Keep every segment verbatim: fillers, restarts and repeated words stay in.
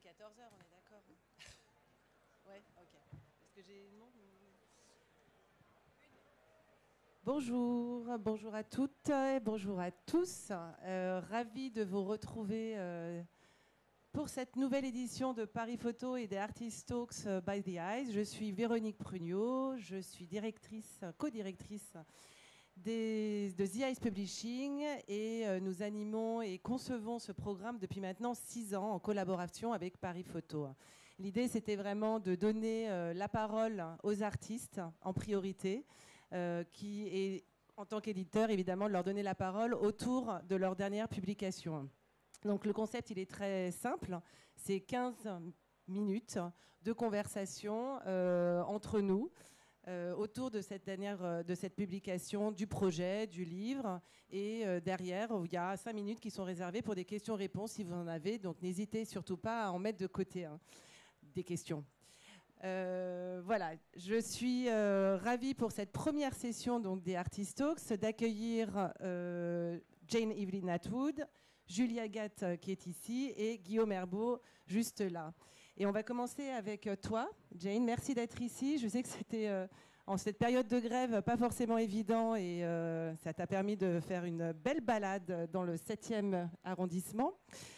quatorze heures, on est d'accord. Ouais, ok. Est-ce que j'ai une montre? Bonjour, bonjour à toutes et bonjour à tous. Euh, ravi de vous retrouver euh, pour cette nouvelle édition de Paris Photo et des Artist Talks by the Eyes. Je suis Véronique Prugnot, je suis directrice, co-directrice des, de The Eyes Publishing et euh, nous animons et concevons ce programme depuis maintenant six ans en collaboration avec Paris Photo. L'idée, c'était vraiment de donner euh, la parole aux artistes en priorité, euh, qui est, en tant qu'éditeur, évidemment, de leur donner la parole autour de leur dernière publication. Donc le concept, il est très simple. C'est quinze minutes de conversation euh, entre nous euh, autour de cette dernière, de cette publication, du projet, du livre. Et euh, derrière, il y a cinq minutes qui sont réservées pour des questions-réponses si vous en avez. Donc n'hésitez surtout pas à en mettre de côté hein, des questions. Euh, voilà, je suis euh, ravie pour cette première session donc, des Artist Talks d'accueillir euh, Jane Evelyn Atwood, Julia Gatt euh, qui est ici et Guillaume Herbeau juste là. Et on va commencer avec euh, toi, Jane. Merci d'être ici. Je sais que c'était euh, en cette période de grève pas forcément évident et euh, ça t'a permis de faire une belle balade dans le septième arrondissement.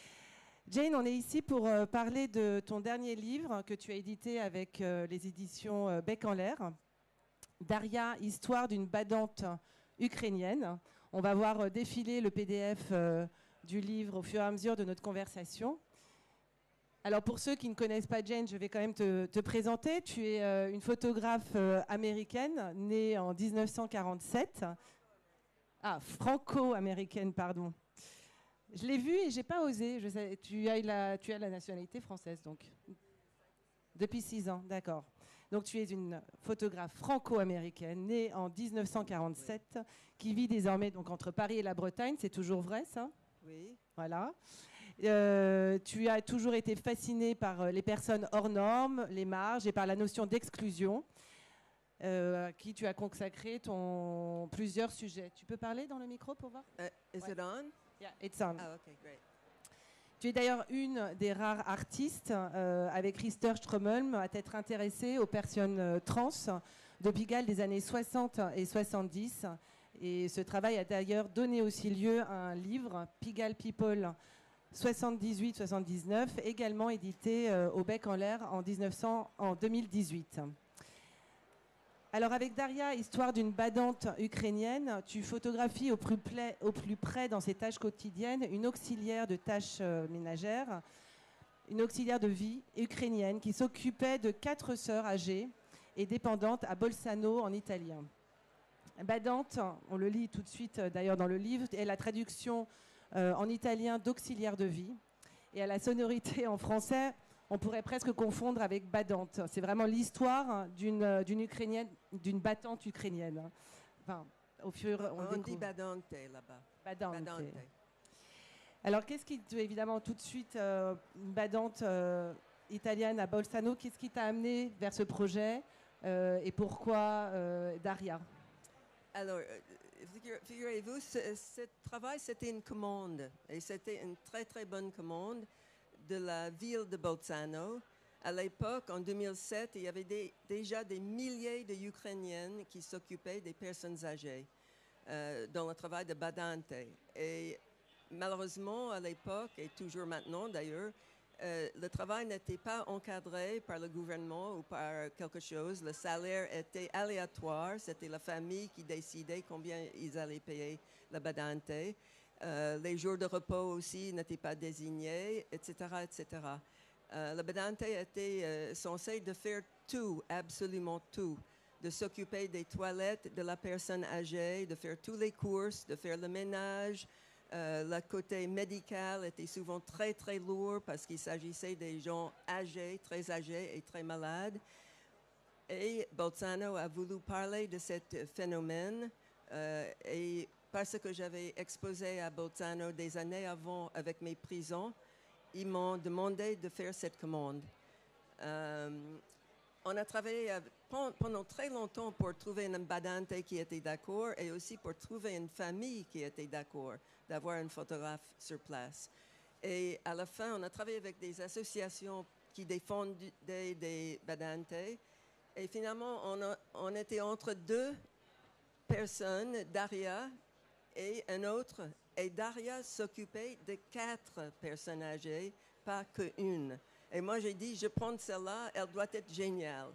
Jane, on est ici pour euh, parler de ton dernier livre que tu as édité avec euh, les éditions euh, Bec en l'air, Daria, histoire d'une badante ukrainienne. On va voir euh, défiler le P D F euh, du livre au fur et à mesure de notre conversation. Alors pour ceux qui ne connaissent pas Jane, je vais quand même te, te présenter. Tu es euh, une photographe euh, américaine, née en dix-neuf cent quarante-sept. Ah, franco-américaine, pardon. Je l'ai vu et j'ai pas osé. Je sais, tu, as la, tu as la nationalité française, donc. Depuis six ans, d'accord. Donc tu es une photographe franco-américaine, née en dix-neuf cent quarante-sept, oui. Qui vit désormais donc, entre Paris et la Bretagne. C'est toujours vrai, ça? Oui. Voilà. Euh, tu as toujours été fascinée par les personnes hors normes, les marges et par la notion d'exclusion, euh, à qui tu as consacré ton... plusieurs sujets. Tu peux parler dans le micro pour voir? Uh, is ouais. it on? Yeah, it's on. Oh, okay, great. Tu es d'ailleurs une des rares artistes, euh, avec Rister Strömholm, à t'être intéressée aux personnes euh, trans de Pigalle des années soixante et soixante-dix. Et ce travail a d'ailleurs donné aussi lieu à un livre, Pigalle People soixante-dix-huit soixante-dix-neuf, également édité euh, au Bec en l'air en, mille neuf cents, en deux mille dix-huit. Alors avec Daria, histoire d'une badante ukrainienne, tu photographies au plus, pla- au plus près dans ses tâches quotidiennes une auxiliaire de tâches euh, ménagères, une auxiliaire de vie ukrainienne qui s'occupait de quatre sœurs âgées et dépendantes à Bolzano en italien. Badante, on le lit tout de suite euh, d'ailleurs dans le livre, est la traduction euh, en italien d'auxiliaire de vie et à la sonorité en français. On pourrait presque confondre avec badante. C'est vraiment l'histoire d'une, d'une ukrainienne, d'une battante ukrainienne. Enfin, au fur, on, on dit badante là-bas. Badante. badante. Alors, qu'est-ce qui, évidemment, tout de suite, euh, une badante euh, italienne à Bolzano, qu'est-ce qui t'a amené vers ce projet euh, et pourquoi euh, Daria? Alors, figurez-vous, ce, ce travail, c'était une commande. Et c'était une très, très bonne commande de la ville de Bolzano. À l'époque, en deux mille sept, il y avait des, déjà des milliers de Ukrainiennes qui s'occupaient des personnes âgées euh, dans le travail de badante. Et malheureusement, à l'époque, et toujours maintenant d'ailleurs, euh, le travail n'était pas encadré par le gouvernement ou par quelque chose. Le salaire était aléatoire. C'était la famille qui décidait combien ils allaient payer la badante. Euh, les jours de repos aussi n'étaient pas désignés, et cetera, et cetera. Euh, la badante était euh, censée de faire tout, absolument tout, de s'occuper des toilettes de la personne âgée, de faire toutes les courses, de faire le ménage. Euh, le côté médical était souvent très, très lourd parce qu'il s'agissait des gens âgés, très âgés et très malades. Et Bolzano a voulu parler de ce phénomène euh, et parce que j'avais exposé à Bolzano des années avant avec mes prisons, ils m'ont demandé de faire cette commande. Euh, on a travaillé pendant très longtemps pour trouver une badante qui était d'accord et aussi pour trouver une famille qui était d'accord d'avoir un photographe sur place. Et à la fin, on a travaillé avec des associations qui défendaient des, des badantes. Et finalement, on, a, on était entre deux personnes, Daria et un autre. Et Daria s'occupait de quatre personnes âgées, pas qu'une. Et moi, j'ai dit, je prends celle-là, elle doit être géniale.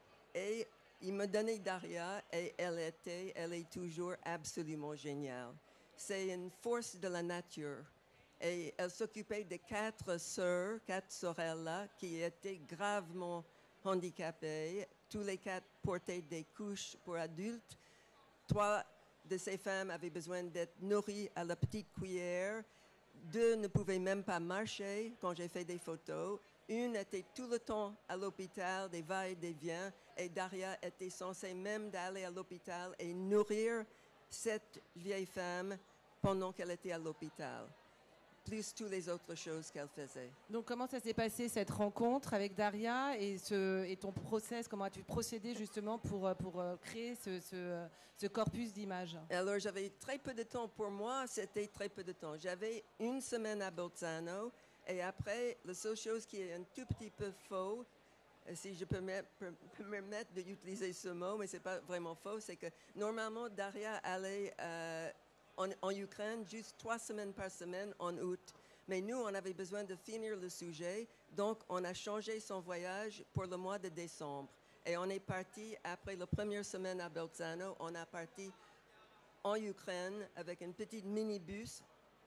Et il me donnait Daria et elle était, elle est toujours absolument géniale. C'est une force de la nature. Et elle s'occupait de quatre sœurs, quatre sorelles-là, qui étaient gravement handicapées. Tous les quatre portaient des couches pour adultes. Trois de ces femmes avaient besoin d'être nourries à la petite cuillère. Deux ne pouvaient même pas marcher quand j'ai fait des photos. Une était tout le temps à l'hôpital, des va et des viens. Et Daria était censée même d'aller à l'hôpital et nourrir cette vieille femme pendant qu'elle était à l'hôpital, plus toutes les autres choses qu'elle faisait. Donc comment ça s'est passé cette rencontre avec Daria et, ce, et ton process, comment as-tu procédé justement pour, pour créer ce, ce, ce corpus d'images? Alors j'avais très peu de temps, pour moi c'était très peu de temps. J'avais une semaine à Bolzano et après, la seule chose qui est un tout petit peu faux, si je peux me permettre d'utiliser ce mot, mais ce n'est pas vraiment faux, c'est que normalement Daria allait euh, en, en Ukraine juste trois semaines par semaine en août. Mais nous, on avait besoin de finir le sujet, donc on a changé son voyage pour le mois de décembre. Et on est parti, après la première semaine à Bolzano, on est parti en Ukraine avec un petit minibus,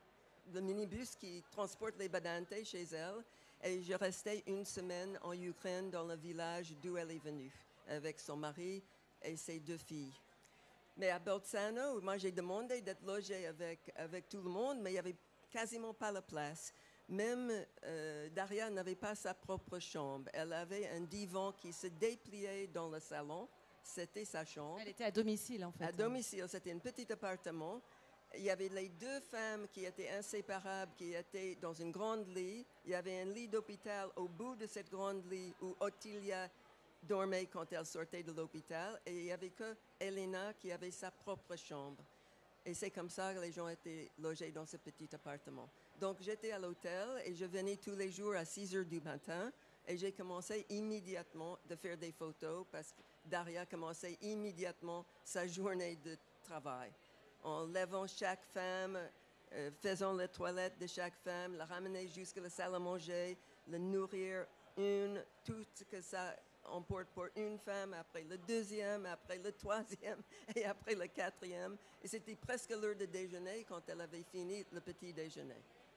le minibus qui transporte les badantes chez elle. Et je restais une semaine en Ukraine dans le village d'où elle est venue, avec son mari et ses deux filles. Mais à Bolzano, moi j'ai demandé d'être logée avec, avec tout le monde, mais il n'y avait quasiment pas la place. Même euh, Daria n'avait pas sa propre chambre. Elle avait un divan qui se dépliait dans le salon. C'était sa chambre. Elle était à domicile en fait. À domicile, c'était un petit appartement. Il y avait les deux femmes qui étaient inséparables, qui étaient dans une grande lit. Il y avait un lit d'hôpital au bout de cette grande lit où Ottilia dormait quand elle sortait de l'hôpital. Et il n'y avait que Elena qui avait sa propre chambre. Et c'est comme ça que les gens étaient logés dans ce petit appartement. Donc j'étais à l'hôtel et je venais tous les jours à six heures du matin. Et j'ai commencé immédiatement de faire des photos parce que Daria commençait immédiatement sa journée de travail. En levant chaque femme, euh, faisant la toilette de chaque femme, la ramener jusqu'à la salle à manger, la nourrir une, tout ce que ça emporte pour une femme, après le deuxième, après le troisième et après le quatrième. Et c'était presque l'heure de déjeuner quand elle avait fini le petit déjeuner.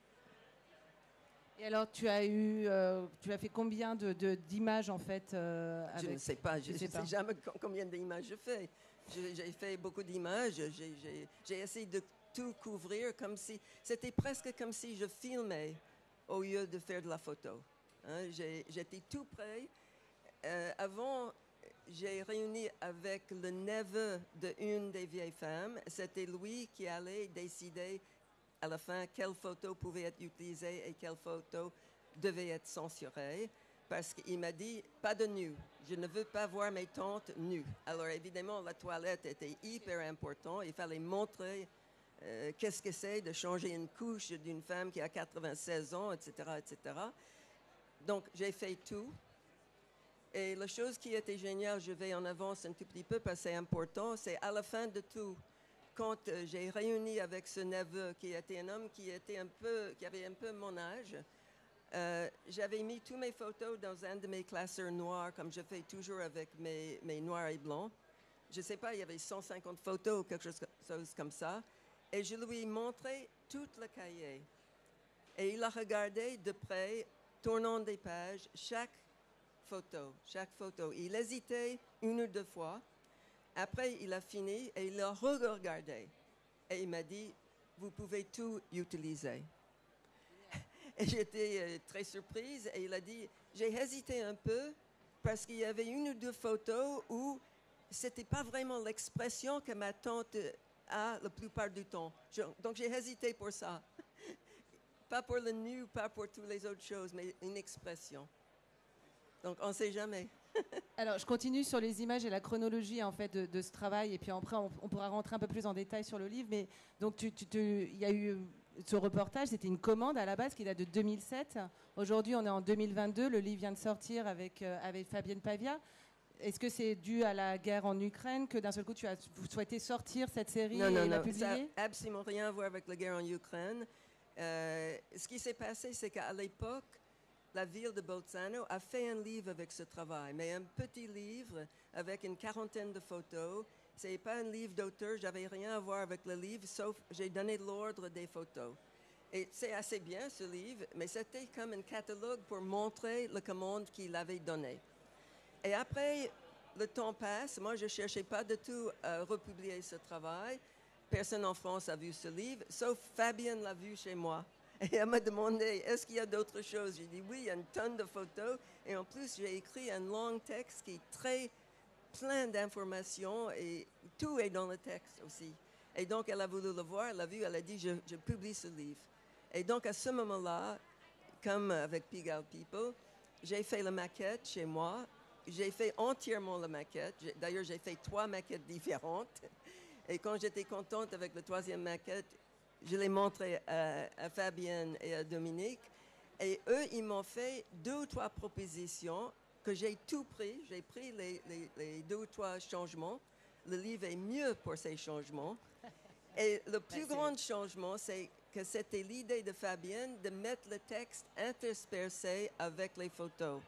Et alors, tu as eu, euh, tu as fait combien de, de, d'images en fait euh, avec... Je ne sais pas, je ne sais, sais jamais combien d'images je fais. J'ai fait beaucoup d'images, j'ai essayé de tout couvrir comme si, c'était presque comme si je filmais au lieu de faire de la photo. Hein, j'étais tout près. Euh, avant, j'ai réuni avec le neveu d'une des vieilles femmes. C'était lui qui allait décider à la fin quelle photo pouvait être utilisée et quelle photo devait être censurée. Parce qu'il m'a dit, pas de nu. Je ne veux pas voir mes tantes nues. Alors évidemment, la toilette était hyper importante. Il fallait montrer euh, qu'est-ce que c'est de changer une couche d'une femme qui a quatre-vingt-seize ans, et cetera, et cetera. Donc j'ai fait tout. Et la chose qui était géniale, je vais en avance un tout petit peu parce que c'est important, c'est à la fin de tout, quand euh, j'ai réuni avec ce neveu qui était un homme qui, était un peu, qui avait un peu mon âge, Euh, j'avais mis toutes mes photos dans un de mes classeurs noirs, comme je fais toujours avec mes, mes noirs et blancs. Je ne sais pas, il y avait cent cinquante photos ou quelque chose comme ça. Et je lui ai montré tout le cahier. Et il a regardé de près, tournant des pages, chaque photo, chaque photo. Il hésitait une ou deux fois. Après, il a fini et il a regardé. Et il m'a dit, vous pouvez tout utiliser. Et j'étais euh, très surprise et il a dit, j'ai hésité un peu parce qu'il y avait une ou deux photos où c'était pas vraiment l'expression que ma tante a la plupart du temps. Je, donc j'ai hésité pour ça. Pas pour le nu, pas pour toutes les autres choses, mais une expression. Donc on ne sait jamais. Alors je continue sur les images et la chronologie en fait de, de ce travail et puis après on, on pourra rentrer un peu plus en détail sur le livre. Mais donc tu, tu te, il y a eu ce reportage, c'était une commande à la base qui date de deux mille sept. Aujourd'hui, on est en deux mille vingt-deux. Le livre vient de sortir avec, euh, avec Fabienne Pavia. Est-ce que c'est dû à la guerre en Ukraine que d'un seul coup, tu as souhaité sortir cette série non, et non, la non, publier? ça n'a absolument rien à voir avec la guerre en Ukraine. Euh, ce qui s'est passé, c'est qu'à l'époque, la ville de Bolzano a fait un livre avec ce travail, mais un petit livre avec une quarantaine de photos. Ce n'est pas un livre d'auteur, j'avais rien à voir avec le livre, sauf j'ai donné l'ordre des photos. Et c'est assez bien ce livre, mais c'était comme un catalogue pour montrer la commande qu'il avait donnée. Et après, le temps passe, moi je ne cherchais pas du tout à republier ce travail. Personne en France a vu ce livre, sauf Fabienne l'a vu chez moi. Et elle m'a demandé, est-ce qu'il y a d'autres choses? J'ai dit oui, il y a une tonne de photos. Et en plus, j'ai écrit un long texte qui est très plein d'informations et tout est dans le texte aussi. Et donc, elle a voulu le voir, elle a vu, elle a dit, je, je publie ce livre. Et donc, à ce moment-là, comme avec Pigalle People, j'ai fait la maquette chez moi. J'ai fait entièrement la maquette. J'ai, d'ailleurs, j'ai fait trois maquettes différentes. Et quand j'étais contente avec la troisième maquette, je l'ai montré à, à Fabienne et à Dominique. Et eux, ils m'ont fait deux ou trois propositions que j'ai tout pris. J'ai pris les, les, les deux ou trois changements. Le livre est mieux pour ces changements. Et le plus Merci. grand changement, c'est que c'était l'idée de Fabienne de mettre le texte interspersé avec les photos.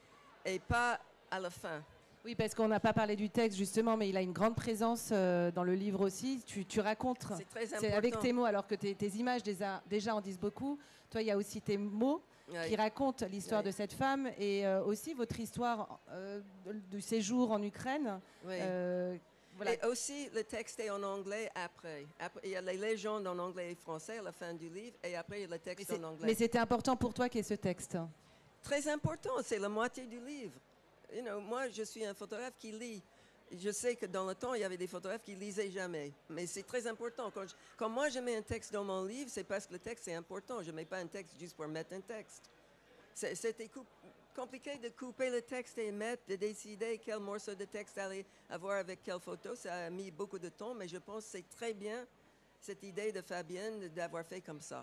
Et pas à la fin. Oui, parce qu'on n'a pas parlé du texte justement, mais il a une grande présence euh, dans le livre aussi. Tu, tu racontes, c'est très important. C'est avec tes mots, alors que tes, tes images déjà, déjà en disent beaucoup. Toi, il y a aussi tes mots oui. qui racontent l'histoire oui. de cette femme et euh, aussi votre histoire euh, du séjour en Ukraine. Oui. Euh, voilà. Et aussi, le texte est en anglais après. après. Il y a les légendes en anglais et français à la fin du livre, et après, il y a le texte en anglais. Mais c'était important pour toi qu'il y ait ce texte? Très important, c'est la moitié du livre. You know, moi, je suis un photographe qui lit. Je sais que dans le temps, il y avait des photographes qui lisaient jamais. Mais c'est très important. Quand, je, quand moi, je mets un texte dans mon livre, c'est parce que le texte est important. Je ne mets pas un texte juste pour mettre un texte. C'est, c'était coup, compliqué de couper le texte et mettre, de décider quel morceau de texte allait avoir avec quelle photo. Ça a mis beaucoup de temps, mais je pense que c'est très bien, cette idée de Fabienne d'avoir fait comme ça.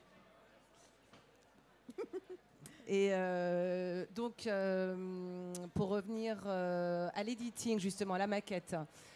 Et euh, donc, euh, pour revenir euh, à l'editing, justement, à la maquette,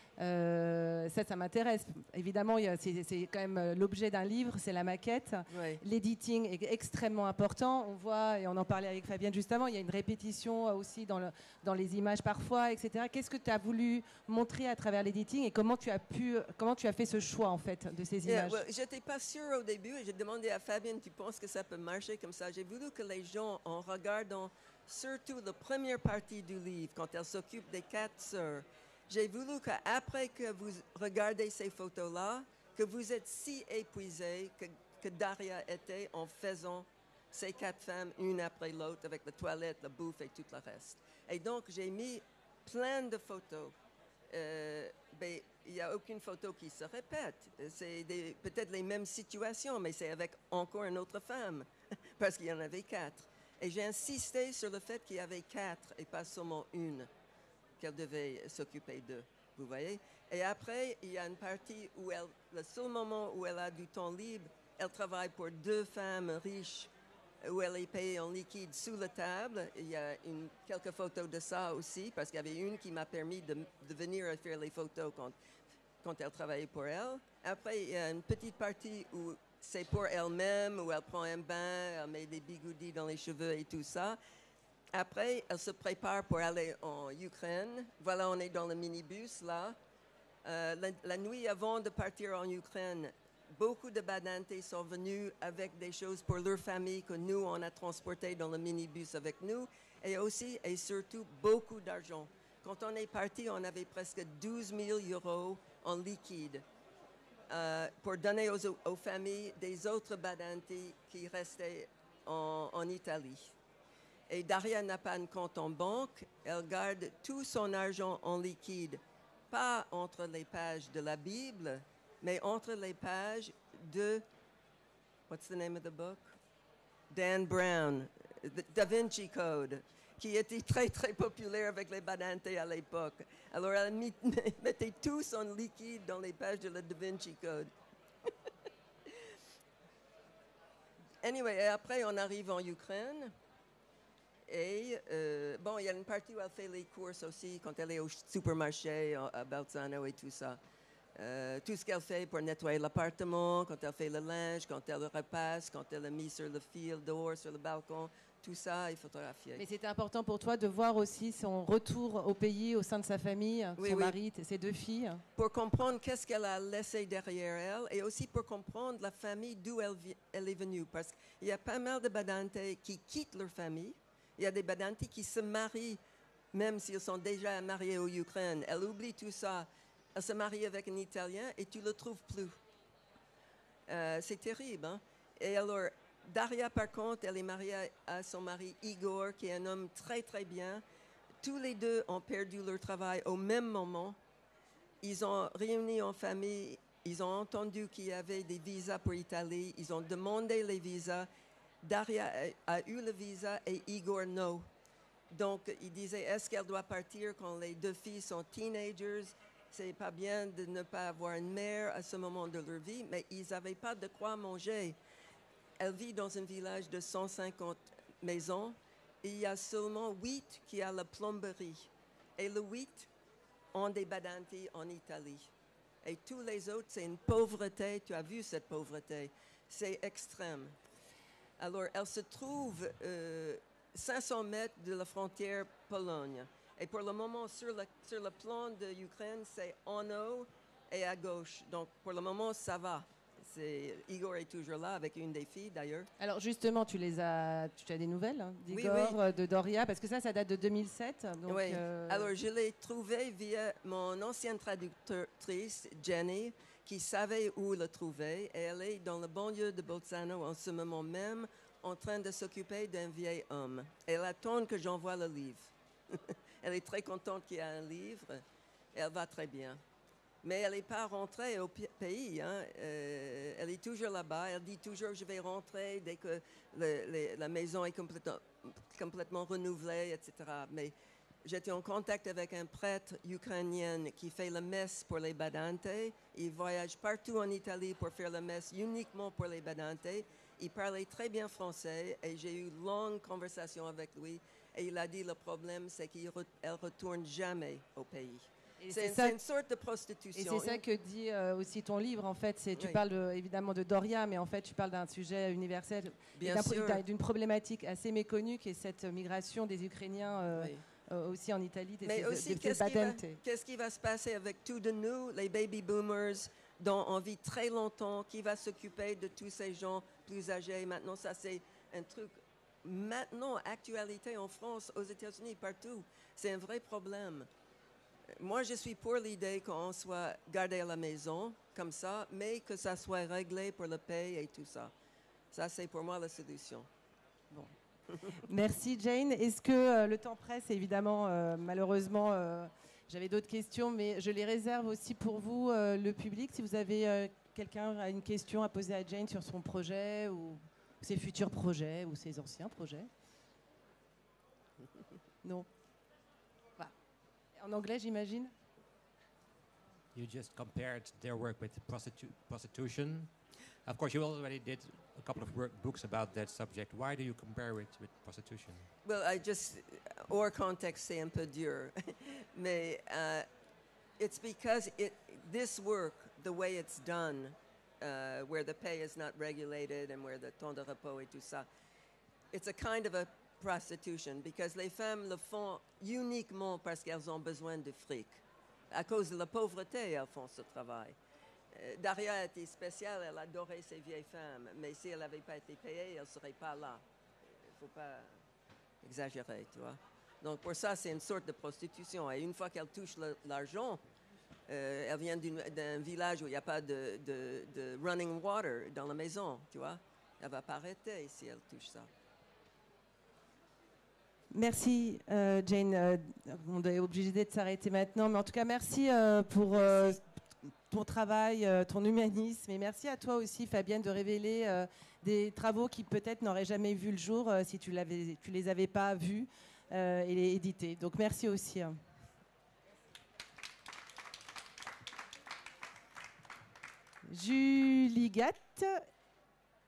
euh, ça, ça m'intéresse. Évidemment, il y a, c'est, c'est quand même l'objet d'un livre, c'est la maquette. Oui. L'editing est extrêmement important. On voit, et on en parlait avec Fabienne justement, il y a une répétition aussi dans, le, dans les images parfois, et cetera. Qu'est-ce que tu as voulu montrer à travers l'editing et comment tu as pu, comment tu as fait ce choix, en fait, de ces Yeah, images? well, je n'étais pas sûre au début et j'ai demandé à Fabienne, tu penses que ça peut marcher comme ça? J'ai voulu que les gens, en regardant surtout la première partie du livre, quand elle s'occupe des quatre sœurs, j'ai voulu qu'après que vous regardez ces photos-là, que vous êtes si épuisés que, que Daria était en faisant ces quatre femmes, une après l'autre, avec la toilette, la bouffe et tout le reste. Et donc, j'ai mis plein de photos. Euh, ben, il n'y a aucune photo qui se répète. C'est des, peut-être les mêmes situations, mais c'est avec encore une autre femme, parce qu'il y en avait quatre. Et j'ai insisté sur le fait qu'il y avait quatre et pas seulement une, qu'elle devait s'occuper d'eux, vous voyez. Et après, il y a une partie où elle, le seul moment où elle a du temps libre, elle travaille pour deux femmes riches, où elle est payée en liquide sous la table. Il y a une, quelques photos de ça aussi, parce qu'il y avait une qui m'a permis de, de venir faire les photos quand, quand elle travaillait pour elle. Après, il y a une petite partie où c'est pour elle-même, où elle prend un bain, elle met des bigoudis dans les cheveux et tout ça. Après, elle se prépare pour aller en Ukraine. Voilà, on est dans le minibus, là. Euh, la, la nuit avant de partir en Ukraine, beaucoup de badantes sont venus avec des choses pour leur famille que nous, on a transportées dans le minibus avec nous. Et aussi, et surtout, beaucoup d'argent. Quand on est parti, on avait presque douze mille euros en liquide euh, pour donner aux, aux familles des autres badantes qui restaient en, en Italie. Et Daria n'a pas un compte en banque. Elle garde tout son argent en liquide, pas entre les pages de la Bible, mais entre les pages de, what's the name of the book? Dan Brown, the Da Vinci Code, qui était très, très populaire avec les badantes à l'époque. Alors, elle mit, mettait tout son liquide dans les pages de la Da Vinci Code. anyway, et après, on arrive en Ukraine. Et euh, bon, il y a une partie où elle fait les courses aussi, quand elle est au supermarché à Bolzano et tout ça. Euh, tout ce qu'elle fait pour nettoyer l'appartement, quand elle fait le linge, quand elle repasse, quand elle a mis sur le fil dehors, sur le balcon, tout ça est photographié. Mais c'était important pour toi de voir aussi son retour au pays, au sein de sa famille, oui, son oui. mari, ses deux filles. Pour comprendre qu'est-ce qu'elle a laissé derrière elle et aussi pour comprendre la famille d'où elle, elle est venue. Parce qu'il y a pas mal de badantes qui quittent leur famille. Il y a des badantes qui se marient, même s'ils sont déjà mariés au Ukraine. Elle oublie tout ça. Elle se marie avec un Italien et tu ne le trouves plus. Euh, c'est terrible. Hein? Et alors, Daria, par contre, elle est mariée à, à son mari Igor, qui est un homme très, très bien. Tous les deux ont perdu leur travail au même moment. Ils ont réuni en famille. Ils ont entendu qu'il y avait des visas pour l'Italie. Ils ont demandé les visas. Daria a, a eu le visa et Igor non. Donc, il disait, est-ce qu'elle doit partir quand les deux filles sont teenagers? C'est pas bien de ne pas avoir une mère à ce moment de leur vie, mais ils n'avaient pas de quoi manger. Elle vit dans un village de cent cinquante maisons et il y a seulement huit qui ont la plomberie. Et les huit ont des badanti en Italie. Et tous les autres, c'est une pauvreté. Tu as vu cette pauvreté. C'est extrême. Alors, elle se trouve euh, cinq cents mètres de la frontière Pologne. Et pour le moment, sur le, sur le plan de l'Ukraine, c'est en haut et à gauche. Donc, pour le moment, ça va. C'est, Igor est toujours là avec une des filles, d'ailleurs. Alors, justement, tu, les as, tu as des nouvelles hein, d'Igor, oui, oui. de Doria, parce que ça, ça date de deux mille sept. Donc, oui. Euh... Alors, je l'ai trouvé via mon ancienne traductrice, Jenny, qui savait où le trouver. Et elle est dans le banlieue de Bolzano en ce moment même, en train de s'occuper d'un vieil homme. Elle attend que j'envoie le livre. Elle est très contente qu'il y ait un livre. Elle va très bien. Mais elle n'est pas rentrée au pays. Hein. Euh, elle est toujours là-bas. Elle dit toujours, je vais rentrer dès que le, le, la maison est complètement, complètement renouvelée, et cetera. Mais j'étais en contact avec un prêtre ukrainien qui fait la messe pour les badantes. Il voyage partout en Italie pour faire la messe uniquement pour les badantes. Il parlait très bien français et j'ai eu une longue conversation avec lui. Et il a dit le problème, c'est qu'elle ne retourne jamais au pays. C'est, c'est, c'est une sorte de prostitution. Et c'est ça que dit euh, aussi ton livre, en fait. C'est, tu oui. parles de, évidemment de Doria, mais en fait, tu parles d'un sujet universel, Bien sûr. d'une problématique assez méconnue, qui est cette migration des Ukrainiens euh, oui. euh, aussi en Italie. Des, mais des, aussi, des, qu'est-ce, des qui va, qu'est-ce qui va se passer avec tous de nous, les baby boomers, dont on vit très longtemps, qui va s'occuper de tous ces gens plus âgés? Maintenant, ça, c'est un truc... Maintenant, actualité en France, aux États-Unis, partout, c'est un vrai problème. Moi, je suis pour l'idée qu'on soit gardé à la maison, comme ça, mais que ça soit réglé pour le paye et tout ça. Ça, c'est pour moi la solution. Bon. Merci, Jane. Est-ce que euh, le temps presse? Évidemment, euh, malheureusement, euh, j'avais d'autres questions, mais je les réserve aussi pour vous, euh, le public. Si vous avez euh, quelqu'un a une question à poser à Jane sur son projet ou ses futurs projets ou ses anciens projets. Non. Voilà. En anglais, j'imagine. You just compared their work with prostitu- prostitution. Of course, you already did a couple of work books about that subject. Why do you compare it with prostitution? Well, I just, hors contexte, c'est un peu dur. Mais uh, it's because it, this work, the way it's done, uh, where the pay is not regulated and where the temps de repos et tout ça, it's a kind of a prostitution because les femmes le font uniquement parce qu'elles ont besoin de fric. À cause de la pauvreté, elles font ce travail. Euh, Daria était spéciale, elle adorait ces vieilles femmes, mais si elle n'avait pas été payée, elle ne serait pas là. Il ne faut pas exagérer, tu vois. Donc pour ça, c'est une sorte de prostitution. Et une fois qu'elle touche le, l'argent, euh, elle vient d'un village où il n'y a pas de, de, de running water dans la maison, tu vois. Elle ne va pas arrêter si elle touche ça. Merci, euh, Jane. Euh, on est obligé de s'arrêter maintenant, mais en tout cas, merci euh, pour euh, ton travail, euh, ton humanisme, et merci à toi aussi, Fabienne, de révéler euh, des travaux qui peut-être n'auraient jamais vu le jour euh, si tu ne les avais pas vus euh, et les édités. Donc, merci aussi. Hein. Julie Gatt